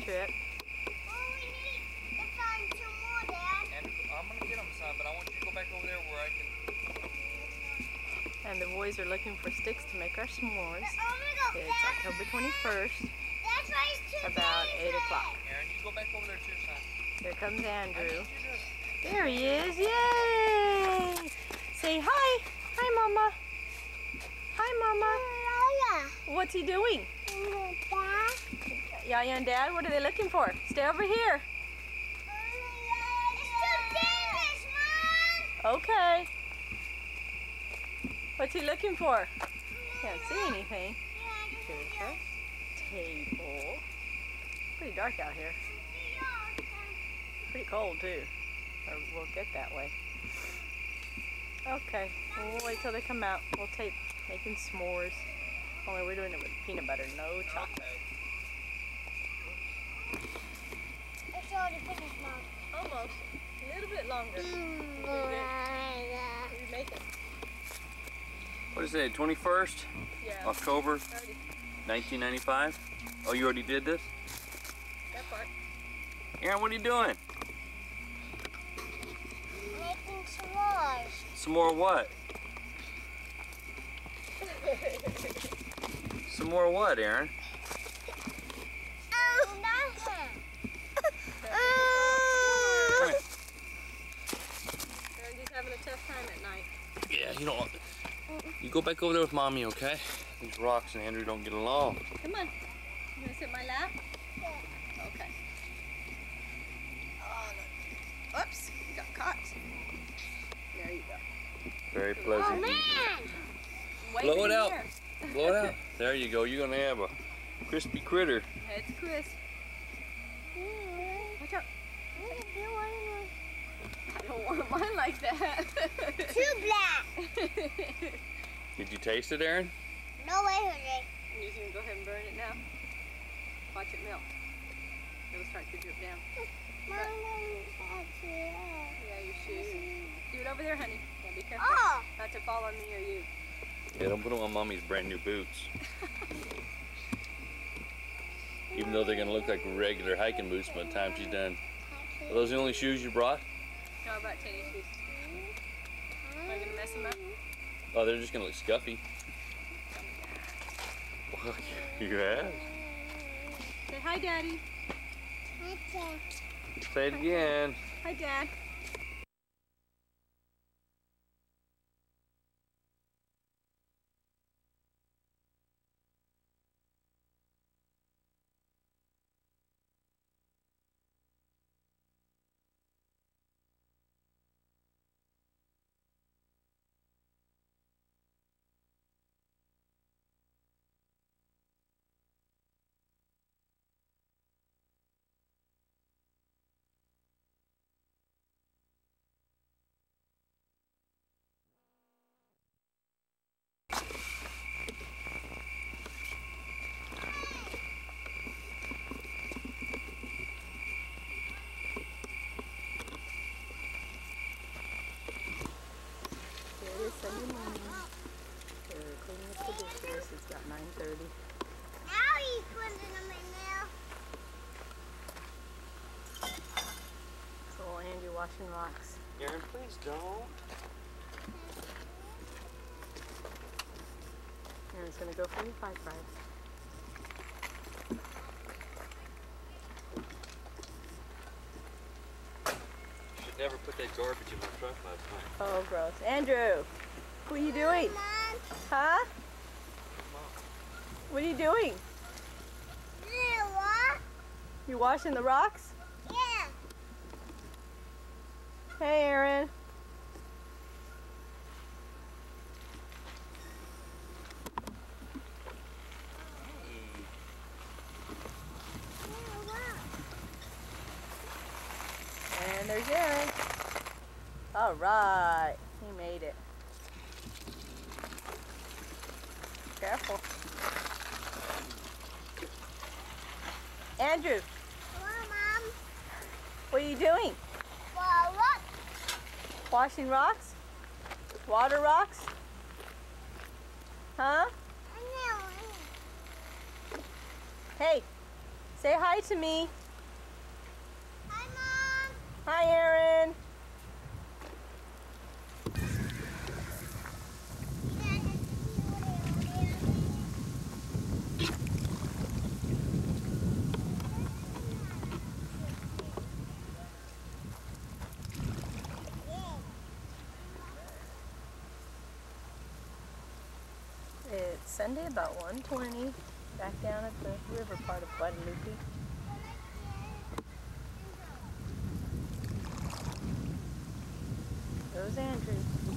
trip. Oh, we need to find 2 more, Dad. And I'm gonna get them, son, but I want you to go back over there where I can. And the boys are looking for sticks to make our s'mores. Oh my God, It's Dad. October 21st, That's why it's 2 about days 8 o'clock. Aaron, you go back over there too, son. Here comes I Andrew. need you to. There he is. Yay! Say hi. Hi, Mama. Hi, Mama. What's he doing? Dad. Yaya and Dad, what are they looking for? Stay over here. It's too dangerous, Mom. Okay. What's he looking for? Can't see anything. Here's the table. Pretty dark out here. Pretty cold too. Or we'll get that way. Okay, we'll wait till they come out. We'll tape making s'mores. Only we're doing it with peanut butter, no chocolate. Okay. It's already finished, Mom. Almost. A little bit longer. We make it. What is it? 21st Yeah. October, Already 1995. Oh, you already did this? that part. Aaron, what are you doing? Making s'mores. Some more what? Some more what, Aaron? Oh, nothing. Come here. Randy's having a tough time at night. Yeah, you don't want. You go back over there with Mommy, okay? These rocks and Andrew don't get along. Come on. You gonna sit in my lap? Yeah. Okay. Oh, look. Oops, you got caught. There you go. Very Oh, pleasant. man. Wave Blow in it the out. air. Blow it out. There you go. You're gonna have a crispy critter. It's crisp. Watch out. I don't want mine like that. Too black. Did you taste it, Aaron? No way, Jose. I'm just gonna go ahead and burn it now. Watch it melt. It'll start to drip down. Yeah, you should. Do it over there, honey. Yeah, be careful. Oh. Not to fall on me or you. Yeah, don't put them on Mommy's brand new boots. Even though they're gonna look like regular hiking boots by the time she's done. Are those the only shoes you brought? No, I brought tennis shoes. Am I gonna mess them up? Oh, they're just gonna look scuffy. Well, you have. Say hi, Daddy. Say it again. Hi, Dad. It is Sunday morning. They're cleaning up the dishes. It's about 9:30. Now he's putting them in there. So old Andrew washing rocks. Aaron, please don't. Aaron's gonna go for the pie fries. You should never put that garbage in my truck last night. Oh, gross. Andrew, what are you doing? Mom. Huh? What are you doing? Yeah, what? You washing the rocks? Yeah. Hey, Aaron. And there's Aaron. All right, he made it. Careful. Andrew, Hello, Mom. what are you doing? Well, what? Washing rocks? Water rocks? Huh? I know. Hey, say hi to me. Hi, Aaron. It's Sunday about 1:20, back down at the river part of Guadalupe. Goes Andrew.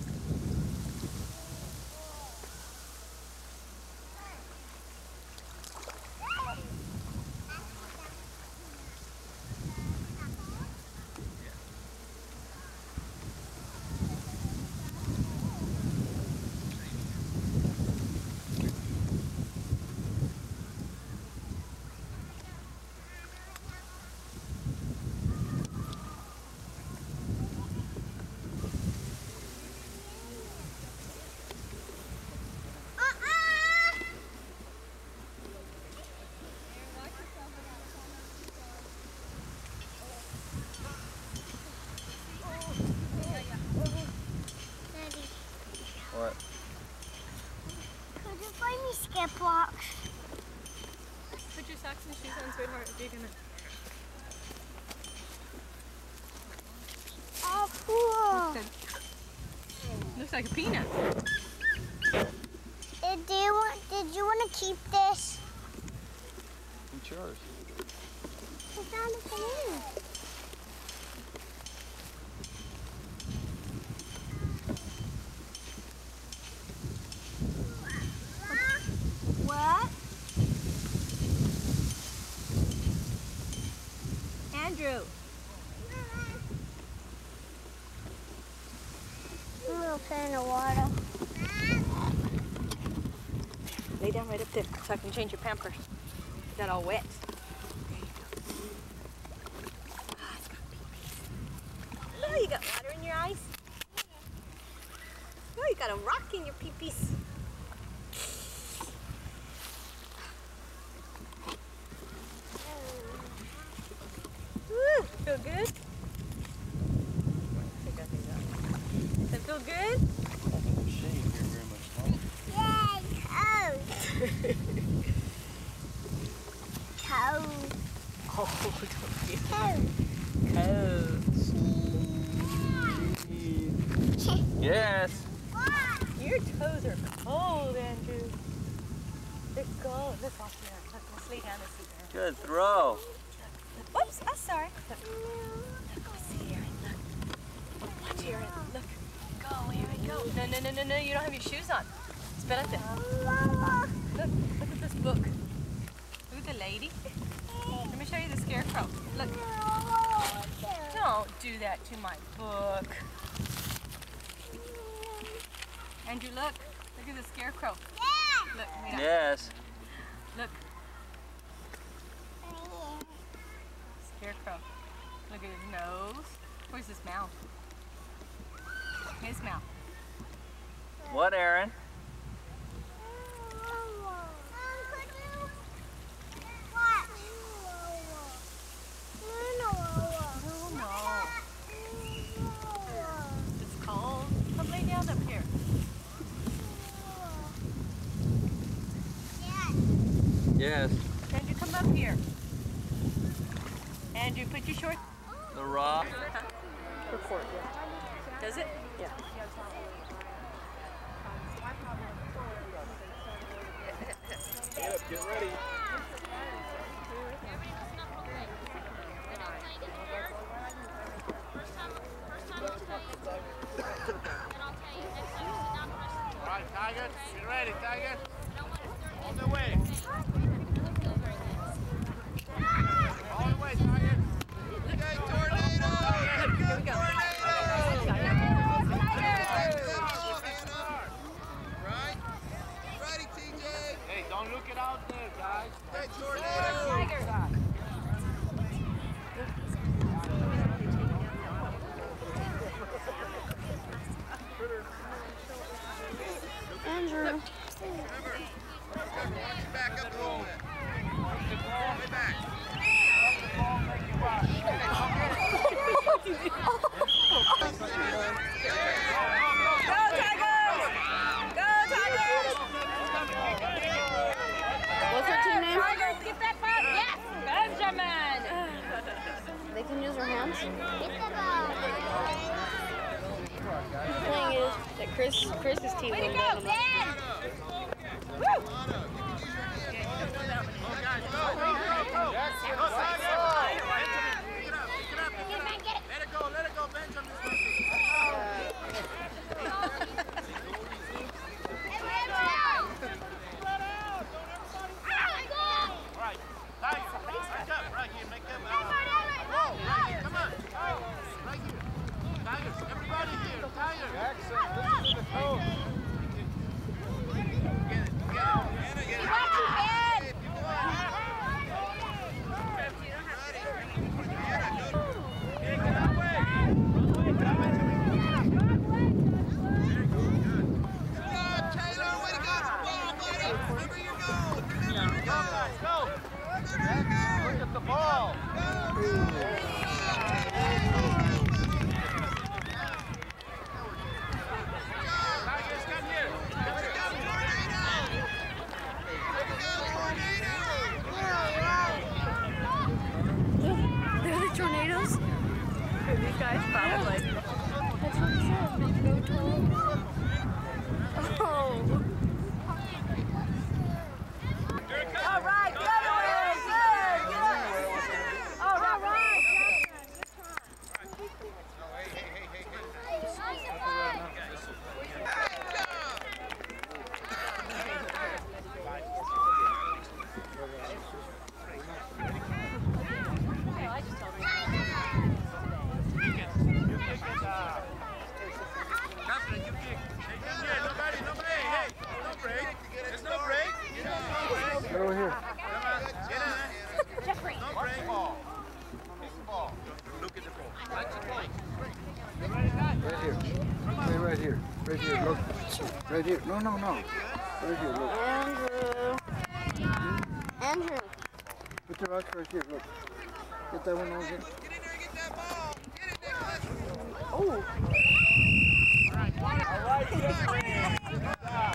What? Could you find me skip blocks? Put your socks and shoes on, sweetheart, if you're gonna. Oh, cool. Looks like a peanut. Did you want to keep this? It's yours. It's on the balloon. What? Andrew. I'm going to play in the water. Lay down right up there so I can change your pampers. You got all wet. There you go. Ah, it's got pee-pees. Oh, you got water in your eyes? Oh, you got a rock in your pee-pees. Woo, feel good? Does that feel good? I haven't shaved here very much longer. Yay, cold. Cold. Oh, don't feel Cold. Yes. Your toes are cold, Andrew. They're cold. Let's watch here. Let's lay down and see there. Good throw. Oops, I'm sorry. Look, go see Aaron. Look. Watch Aaron. Look. Go, Aaron, go. No. You don't have your shoes on. Spit up there. Look at this book. Look at the lady. Let me show you the scarecrow. Look. Don't do that to my book. Andrew, look. Look at the scarecrow. Look. Wait up. Yes. Look. Scarecrow. Look at his nose. Where's his mouth? His mouth. What, Aaron? It's cold. Come lay down up here. Yes. Andrew, come up here. Andrew, put your shorts. The rock. Record, yeah. Does it? Yeah. Get ready. All right, Tiger. Get ready, Tiger. On the way. All the way, Tiger. Okay, tornado. Here we go. Right? Ready, TJ. Hey, don't look it out there, guys. Hey, tornado. Andrew. Remember, back up the Chris's team won that. Let it go, Benjamin. Right, right here, make them roll, right here, come on. Right here. Tigers, everybody here, Tigers. Jackson, listen to the coach. Get it. Look at the ball. Tigers, come here. They're the tornadoes? These guys probably like. That's what he said. Go tornadoes. Oh. All right, the other way. Good. All right. Over here. Jeffrey. No break. Ball. Ball. Look at the ball. Right here. Stay right here. Right here. Look. Right here. No. Right here. Look. Andrew. Put the rocks right here. Look. Get that one over here. Get in there and get that ball. Get it, Nicholas. Oh. All right, Jeffrey. Stop.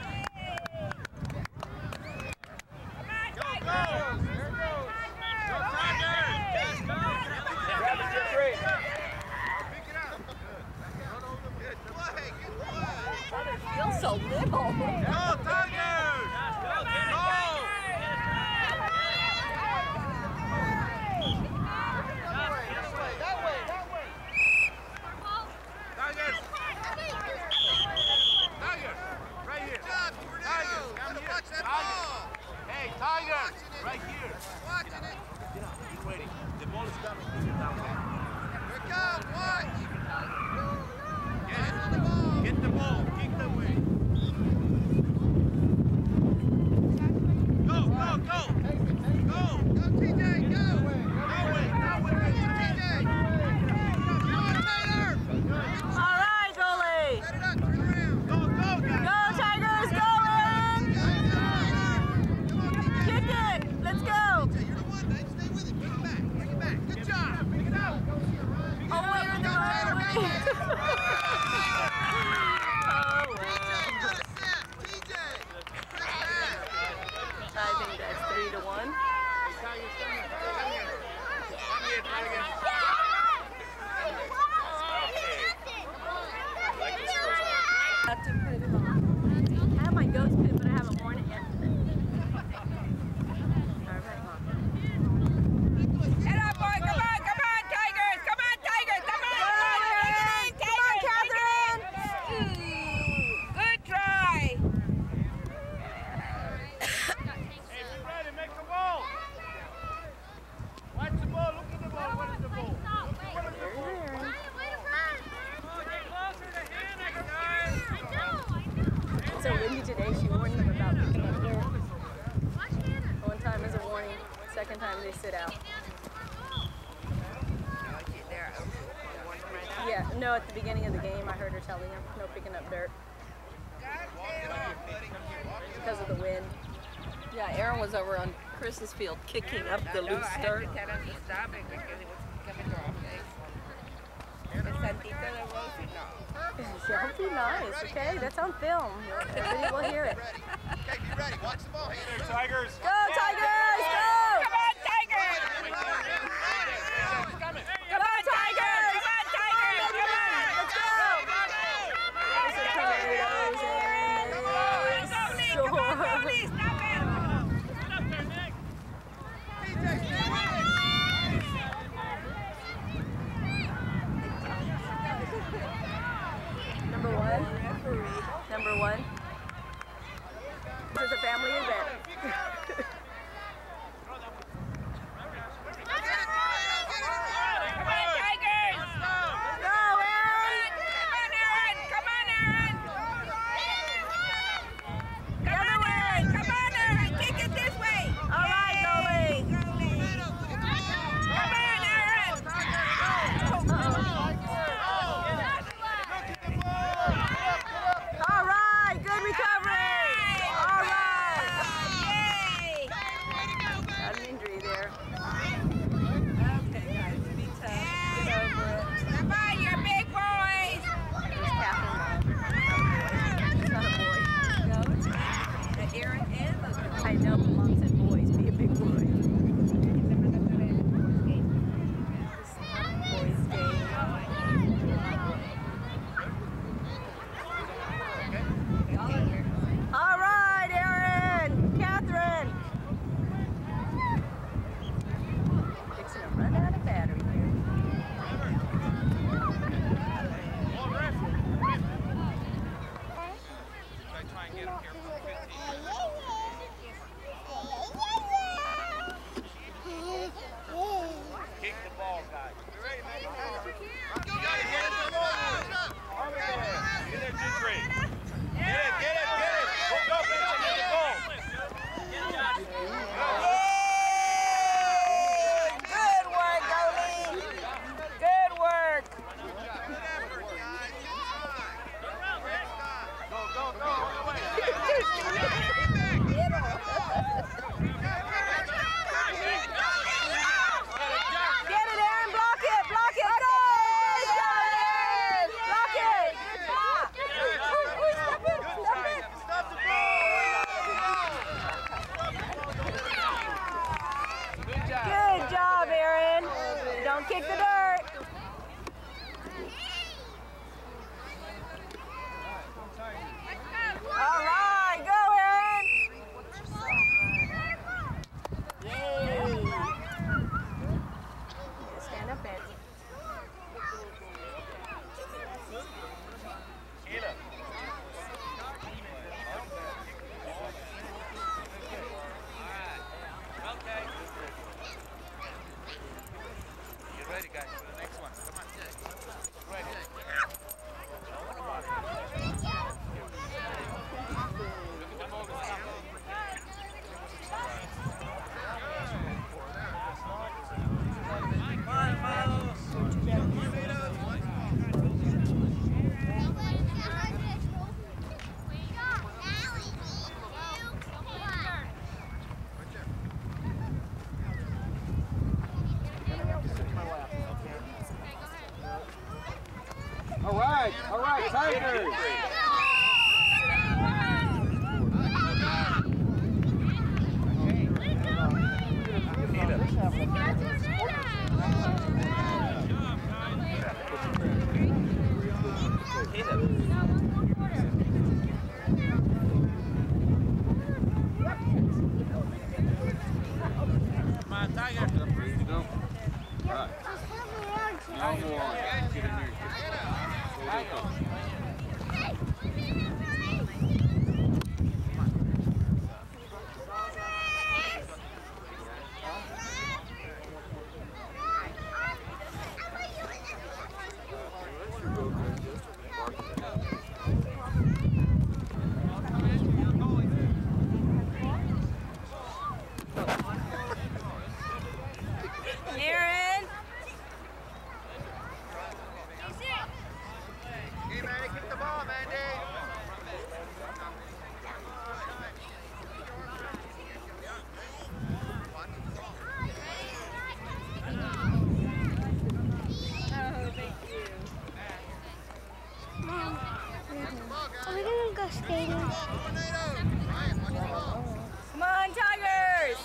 Go. There it goes. Go, Tigers. Grab it, Jeffrey. Pick it up. Good play. Good play. It feels so little. Go, Tigers. Go. That way. Tigers. Right here. Good job, Tigers. Come here. Watch that ball. Hey, Tigers. Right here. Watching it. Get up. Keep waiting. The ball is coming. Keep it down there. Here it comes. Watch. Get the ball. Get the ball. Kick the way. Go. Go, TJ. Go. That way. TJ. Come on, Taylor. All right, goalie. Set it up. Turn around. Go, guys. Go, Tigers, go in. Kick it. Let's go. You're the one, Nate. Stay with it. Bring it back. Good job. Pick it up. Oh, we're in the right way. I think that's 3-1. Have to put it on. I have my ghost pin, but I haven't worn it yet. All right, Mom. Get up, boy! Come on, Tigers! Come on, Tigers! Come on, Catherine! Good try! Hey, be ready, make the ball. Watch the ball, look at the ball. What is the ball? What is the ball? It's so windy today, she warned them about picking up dirt. One time is a warning, second time they sit out. Yeah, no, at the beginning of the game I heard her telling them, no picking up dirt. Because of the wind. Yeah, Aaron was over on Chris's field kicking up the loose dirt. I had to tell him to stop it because it was coming to our place. Santito de Rossi, Y'all be nice, okay? That's on film. Everybody will hear it. Okay, be ready. Watch the ball. Hey, Tigers! Go, Tigers! Go! Come on, Tigers! Come on, Tigers! Come on, Tigers! Come on! Let's go! referee. Number 1. This is a family event. I know, but Mom said boys, be a big boy. Boys game. All right, Aaron, Catherine. Fixing to run out of battery here. Try and get him here for 15. Kick the ball, guys. You ready, man? You gotta get it. Over there. Get it, Gentry. Get it. Go, Vincent, get the ball. Good work, goalie. Good work. Good job, Aaron. Don't kick the dirt. All right, go, Aaron. Yay. Stand up, Ed. Get ready, guys, for the next one. Come on. Ready. All right, Tigers. Come on, Tiger. Ready to go? All right. Now more on. Get in there. Aaron. Hey, Manny, kick the ball, Mandy. Are we gonna go skating? Come on, Tigers.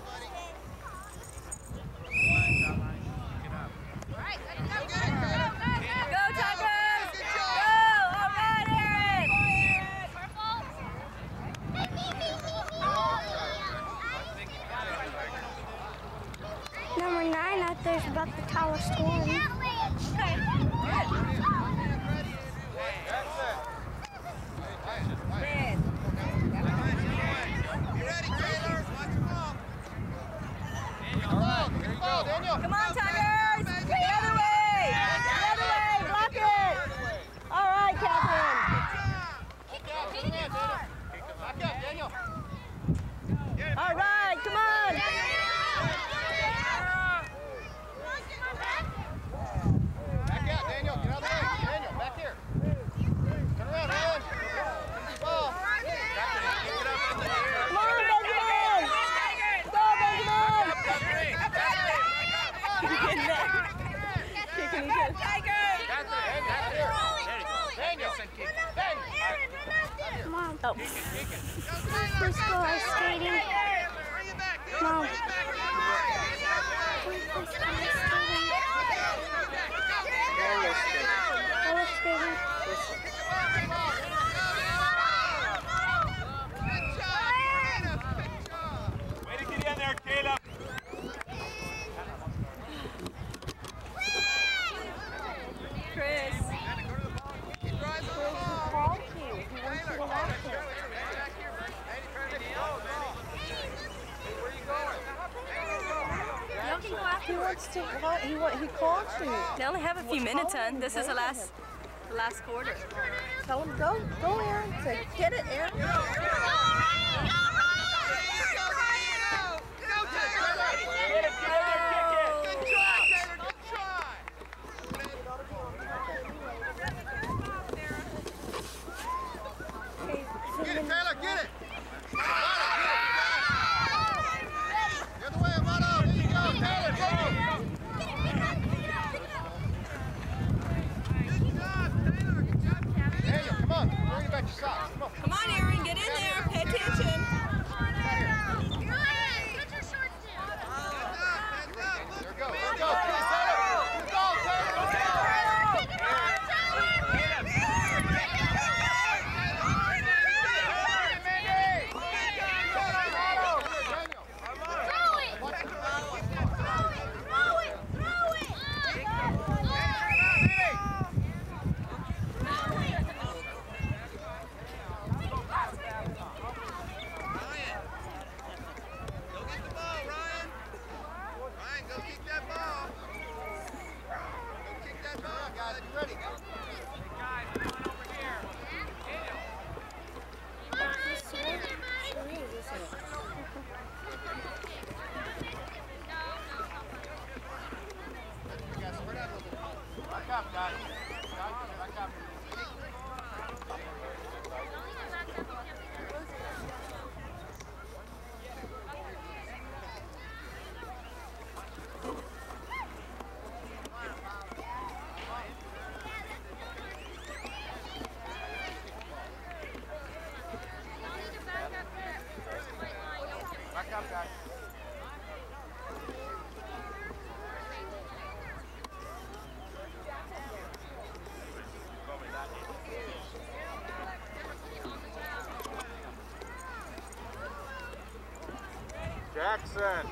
Go, Tigers. Go. All right, Aaron. Number 9 out there's about the tallest one. Okay. Good. Oh. Let's go ice skating. Mom. Let's go ice skating. Roller skating. Way to get in there, Caleb. Chris. He called you. They only have a few minutes, hon. This is the last quarter. Tell him go, Aaron. Say, get it, Aaron. Get it, Taylor, get it! The other way, Amado. There you go, Taylor, go! Good job, Taylor. Good job, Taylor. Daniel, come on. Bring it back your socks. Come on. Come on, Aaron, get in there. Pay attention. There we go. There we go. Taylor. Good goal, Taylor. Jackson.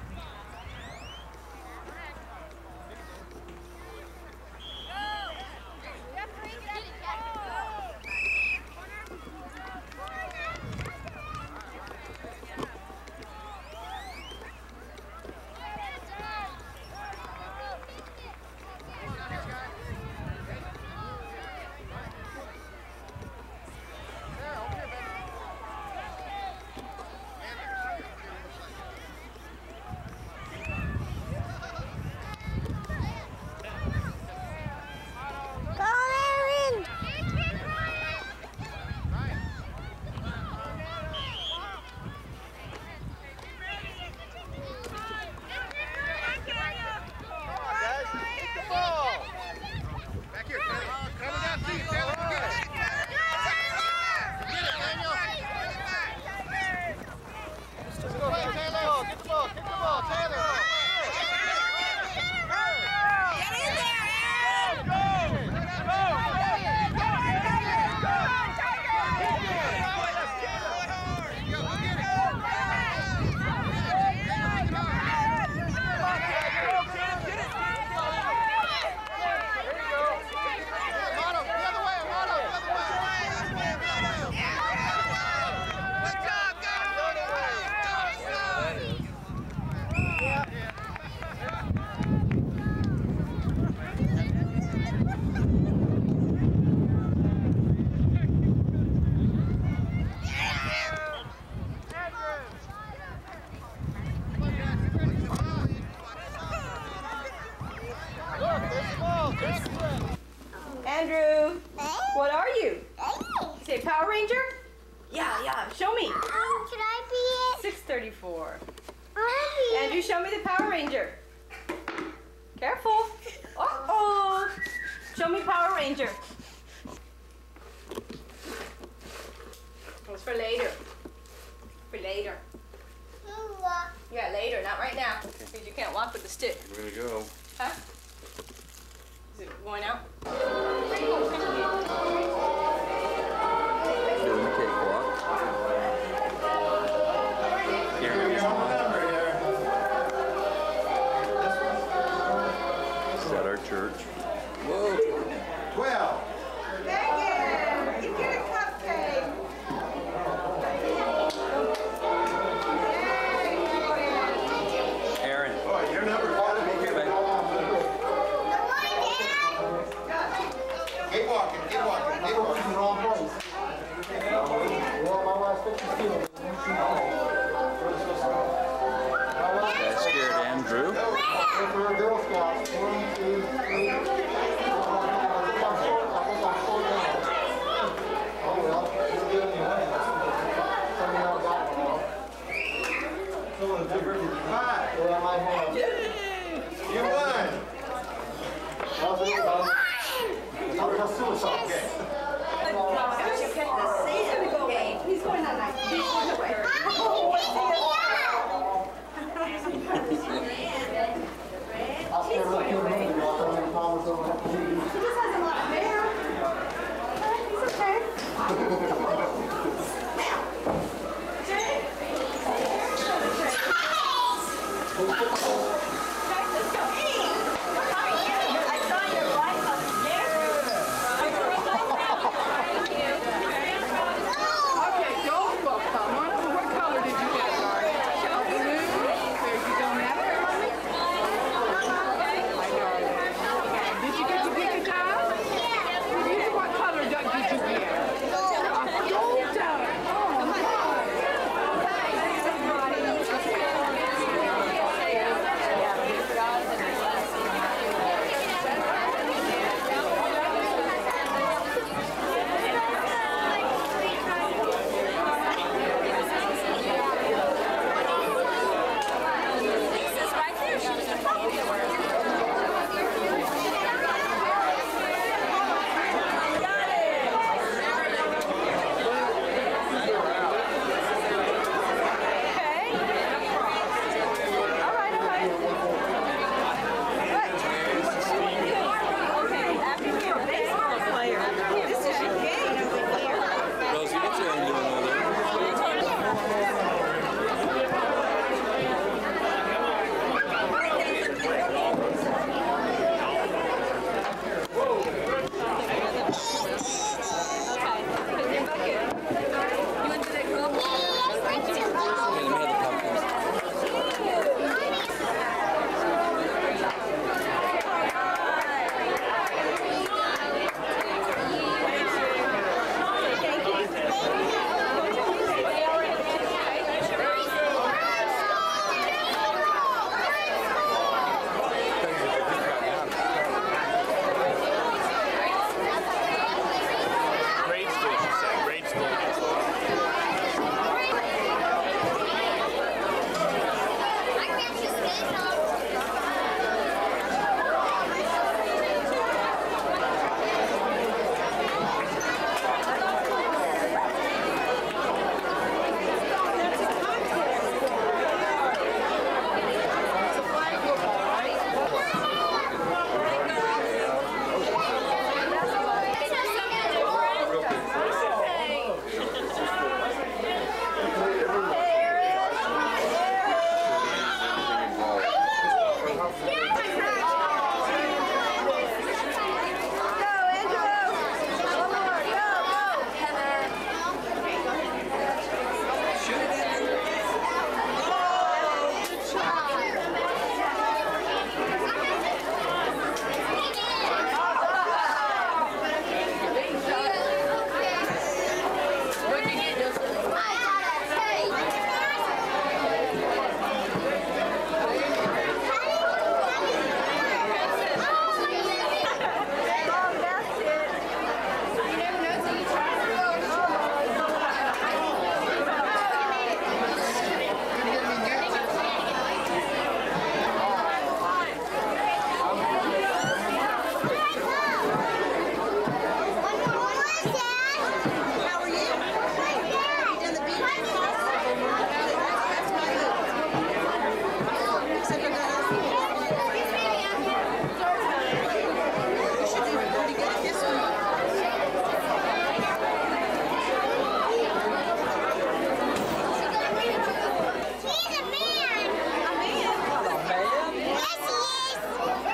Andrew, what are you? Say Power Ranger? Yeah, show me. Can I be it? 634. I want Andrew, show me the Power Ranger. Careful. Uh-oh. Show me Power Ranger. That scared Andrew. Girl Scouts. 1, 2, 3. Oh well, you're good anyway. Somebody else got one off. Someone different. Yeah, I might have. You won! How's it going? How's suicide? Okay. He's going on night. He's going away. I'll stay right here. I'll tell him Thomas over. He just has a lot of hair. He's okay.